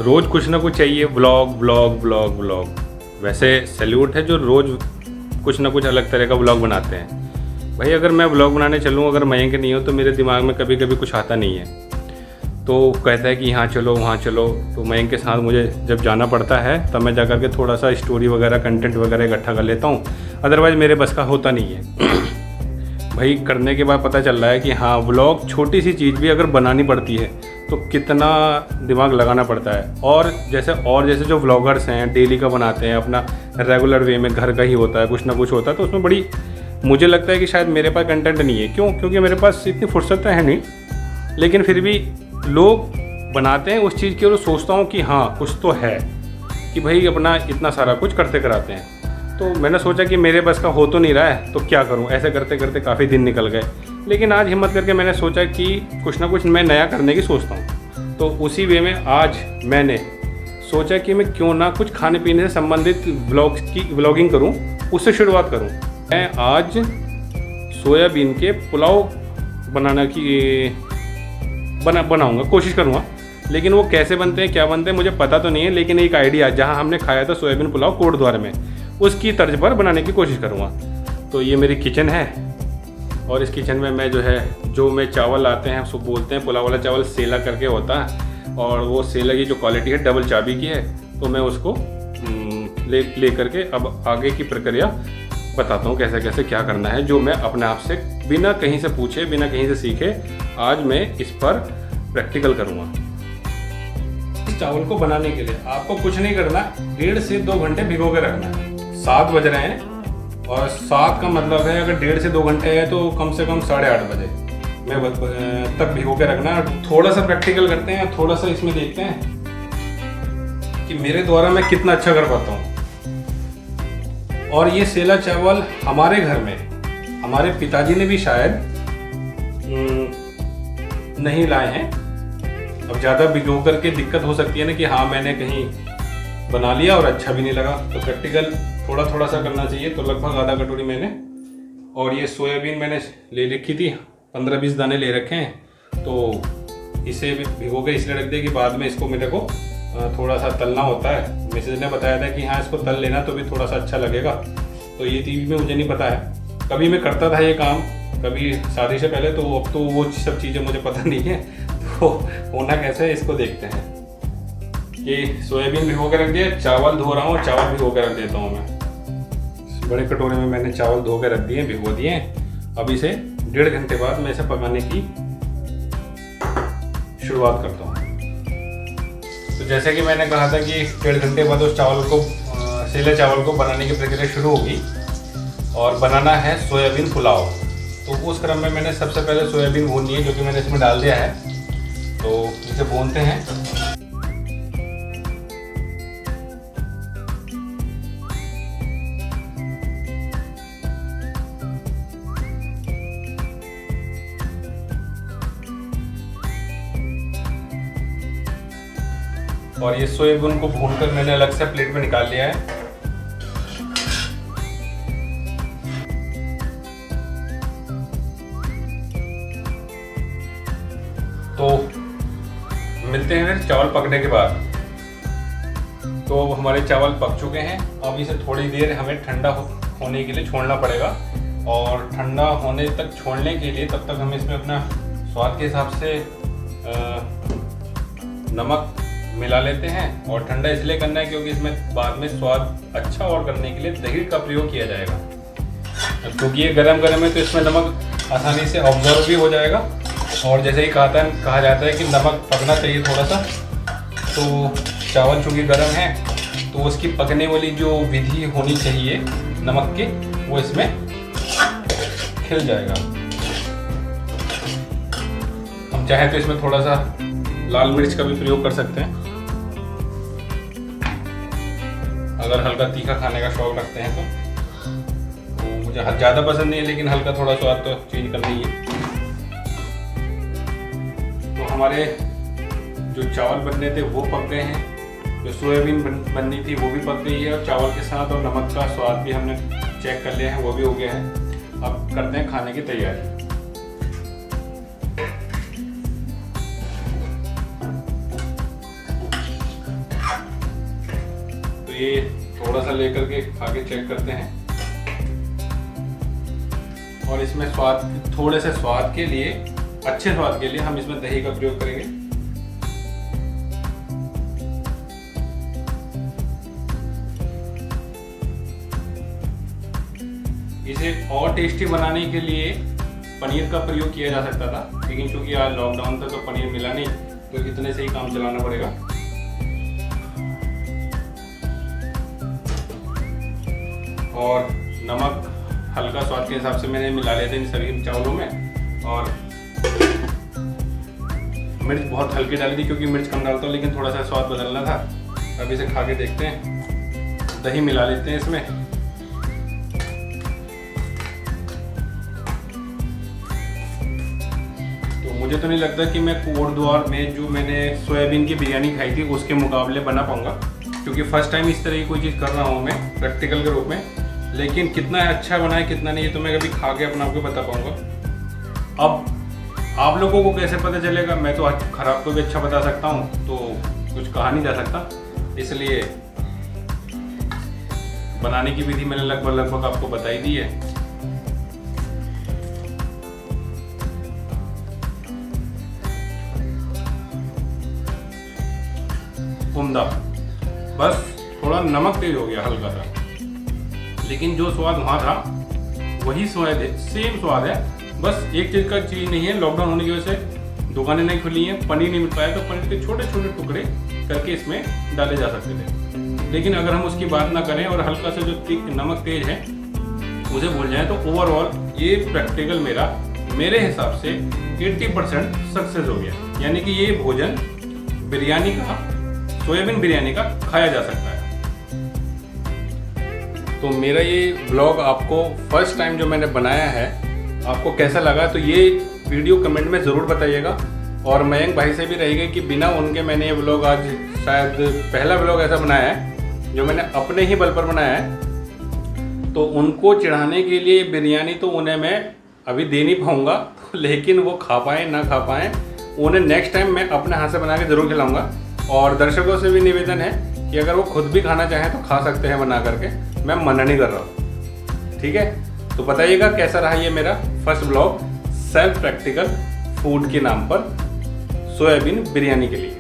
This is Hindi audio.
रोज़ कुछ ना कुछ चाहिए, व्लॉग व्लॉग व्लॉग व्लॉग। वैसे सैल्यूट है जो रोज़ कुछ ना कुछ अलग तरह का व्लॉग बनाते हैं। भाई अगर मैं व्लॉग बनाने चलूँ, अगर मयंक नहीं हो तो मेरे दिमाग में कभी कभी कुछ आता नहीं है। तो कहता है कि यहाँ चलो वहाँ चलो, तो मयंक के साथ मुझे जब जाना पड़ता है तब मैं जा कर के थोड़ा सा स्टोरी वगैरह कंटेंट वगैरह इकट्ठा कर लेता हूँ, अदरवाइज़ मेरे बस का होता नहीं है। भाई करने के बाद पता चल रहा है कि हाँ, व्लॉग छोटी सी चीज़ भी अगर बनानी पड़ती है तो कितना दिमाग लगाना पड़ता है। और जैसे जो व्लॉगर्स हैं डेली का बनाते हैं, अपना रेगुलर वे में घर का ही होता है, कुछ ना कुछ होता है, तो उसमें बड़ी मुझे लगता है कि शायद मेरे पास कंटेंट नहीं है। क्योंकि मेरे पास इतनी फुर्सत तो है नहीं, लेकिन फिर भी लोग बनाते हैं उस चीज़ की और सोचता हूँ कि हाँ कुछ तो है, कि भाई अपना इतना सारा कुछ करते कराते हैं। तो मैंने सोचा कि मेरे बस का हो तो नहीं रहा है तो क्या करूँ, ऐसे करते करते काफ़ी दिन निकल गए। लेकिन आज हिम्मत करके मैंने सोचा कि कुछ ना कुछ मैं नया करने की सोचता हूँ। तो उसी वे में आज मैंने सोचा कि मैं क्यों ना कुछ खाने पीने से संबंधित व्लॉगिंग करूँ, उससे शुरुआत करूँ। मैं आज सोयाबीन के पुलाव बनाने की बनाऊँगा, कोशिश करूँगा। लेकिन वो कैसे बनते हैं, क्या बनते हैं, मुझे पता तो नहीं है। लेकिन एक आइडिया, जहाँ हमने खाया था सोयाबीन पुलाव कोटद्वार में, उसकी तर्ज पर बनाने की कोशिश करूँगा। तो ये मेरी किचन है और इस किचन में मैं जो मैं चावल लाते हैं उसको बोलते हैं पुलाव वाला चावल, सेला करके होता है। और वो सेला की जो क्वालिटी है डबल चाबी की है। तो मैं उसको ले करके अब आगे की प्रक्रिया बताता हूँ कैसे कैसे क्या करना है, जो मैं अपने आप से बिना कहीं से पूछे, बिना कहीं से सीखे आज मैं इस पर प्रैक्टिकल करूँगा। इस चावल को बनाने के लिए आपको कुछ नहीं करना, 1.5 से 2 घंटे भिगो के रखना है। 7 बज रहे हैं और 7 का मतलब है अगर 1.5 से 2 घंटे है तो कम से कम 8:30 बजे मैं तक भिगो के रखना है। थोड़ा सा प्रैक्टिकल करते हैं, थोड़ा सा इसमें देखते हैं कि मेरे द्वारा मैं कितना अच्छा कर पाता हूँ। और ये सेला चावल हमारे घर में हमारे पिताजी ने भी शायद नहीं लाए हैं। अब ज़्यादा भिगो करके दिक्कत हो सकती है ना कि हाँ मैंने कहीं बना लिया और अच्छा भी नहीं लगा। तो प्रैक्टिकल थोड़ा थोड़ा सा करना चाहिए। तो लगभग आधा कटोरी मैंने, और ये सोयाबीन मैंने ले रखी थी, 15-20 दाने ले रखे हैं। तो इसे भी भिगो के इसलिए रख दिया कि बाद में इसको मेरे को थोड़ा सा तलना होता है। मिसेज ने बताया था कि हाँ इसको तल लेना तो भी थोड़ा सा अच्छा लगेगा। तो ये चीज़ में मुझे नहीं पता है, कभी मैं करता था ये काम कभी शादी से पहले, तो अब तो वो सब चीज़ें मुझे पता नहीं है। तो होना कैसे है इसको देखते हैं। ये सोयाबीन भिगो के रख दिया, चावल धो रहा हूँ, चावल भिगो के रख देता हूँ मैं। बड़े कटोरे में मैंने चावल धो के रख दिए, भिगो दिए। अब इसे 1.5 घंटे बाद मैं इसे पकाने की शुरुआत करता हूँ। तो जैसे कि मैंने कहा था कि 1.5 घंटे बाद उस चावल को, सेला चावल को बनाने की प्रक्रिया शुरू होगी और बनाना है सोयाबीन पुलाव। तो उस क्रम में मैंने सबसे पहले सोयाबीन भूननी है, जो कि मैंने इसमें डाल दिया है। तो इसे भूनते हैं। और ये सोयाबीन को भूनकर मैंने अलग से प्लेट में निकाल लिया है। तो मिलते हैं फिर चावल पकने के बाद। तो हमारे चावल पक चुके हैं। अब इसे थोड़ी देर हमें ठंडा होने के लिए छोड़ना पड़ेगा। और ठंडा होने तक छोड़ने के लिए तब तक हम इसमें अपना स्वाद के हिसाब से नमक मिला लेते हैं। और ठंडा इसलिए करना है क्योंकि इसमें बाद में स्वाद अच्छा और करने के लिए दही का प्रयोग किया जाएगा। क्योंकि ये गरम है तो इसमें नमक आसानी से ऑब्जर्व भी हो जाएगा। और जैसे ही कहा जाता है कि नमक पकना चाहिए थोड़ा सा, तो चावल चूँकि गर्म है तो उसकी पकने वाली जो विधि होनी चाहिए नमक की, वो इसमें खिल जाएगा। हम चाहे तो इसमें थोड़ा सा लाल मिर्च का भी प्रयोग कर सकते हैं, अगर हल्का तीखा खाने का शौक रखते हैं तो मुझे ज़्यादा पसंद नहीं है, लेकिन हल्का थोड़ा स्वाद तो चेंज करना ही है। तो हमारे जो चावल बनने थे वो पक गए हैं, जो सोयाबीन बननी थी वो भी पक गई है, और चावल के साथ और नमक का स्वाद भी हमने चेक कर लिया है, वो भी हो गया है। अब करते हैं खाने की तैयारी। ये थोड़ा सा लेकर के खा के चेक करते हैं। और इसमें स्वाद, थोड़े से स्वाद के लिए, अच्छे स्वाद के लिए हम इसमें दही का प्रयोग करेंगे। इसे और टेस्टी बनाने के लिए पनीर का प्रयोग किया जा सकता था, लेकिन चूंकि आज लॉकडाउन था तो पनीर मिला नहीं, तो इतने से ही काम चलाना पड़ेगा। और नमक हल्का स्वाद के हिसाब से मैंने मिला लिया था इन सभी चावलों में। और मिर्च बहुत हल्की डाली थी क्योंकि मिर्च कम डालता हूँ, लेकिन थोड़ा सा स्वाद बदलना था। अब इसे खा के देखते हैं। दही मिला लेते हैं इसमें। तो मुझे तो नहीं लगता कि मैं कोटद्वार में जो मैंने सोयाबीन की बिरयानी खाई थी उसके मुकाबले बना पाऊंगा, क्योंकि फर्स्ट टाइम इस तरह की कोई चीज़ कर रहा हूँ मैं प्रैक्टिकल के रूप में। लेकिन कितना अच्छा बना है कितना नहीं, तो मैं कभी खा के अपना आपको बता पाऊंगा। अब आप लोगों को कैसे पता चलेगा? मैं तो खराब को भी अच्छा बता सकता हूँ, तो कुछ कहा नहीं जा सकता। इसलिए बनाने की विधि मैंने लगभग आपको बताई दी है। उम्दा, बस थोड़ा नमक तेज हो गया हल्का सा, लेकिन जो स्वाद वहाँ था वही स्वाद है, सेम स्वाद है। बस एक चीज़ का चीज़ नहीं है, लॉकडाउन होने की वजह से दुकानें नहीं खुली हैं, पनीर नहीं मिल पाया, तो पनीर के छोटे छोटे टुकड़े करके इसमें डाले जा सकते थे। लेकिन अगर हम उसकी बात ना करें और हल्का सा जो नमक तेज है उसे भूल जाएं, तो ओवरऑल ये प्रैक्टिकल मेरे हिसाब से 80% सक्सेस हो गया। यानी कि ये भोजन बिरयानी का, सोयाबीन बिरयानी का खाया जा सकता है। तो मेरा ये ब्लॉग आपको फर्स्ट टाइम जो मैंने बनाया है आपको कैसा लगा, तो ये वीडियो कमेंट में ज़रूर बताइएगा। और मयंक भाई से भी रहेगा कि बिना उनके मैंने ये ब्लॉग आज शायद पहला ब्लॉग ऐसा बनाया है जो मैंने अपने ही बल पर बनाया है। तो उनको चढ़ाने के लिए बिरयानी तो उन्हें मैं अभी दे नहीं पाऊँगा, लेकिन वो खा पाएँ ना खा पाएँ, उन्हें नेक्स्ट टाइम मैं अपने हाथ से बना के ज़रूर खिलाऊँगा। और दर्शकों से भी निवेदन है कि अगर वो खुद भी खाना चाहें तो खा सकते हैं बना करके, मैं मना नहीं कर रहा हूँ। ठीक है, तो बताइएगा कैसा रहा ये मेरा first blog self practical food के नाम पर सोयाबीन बिरयानी के लिए।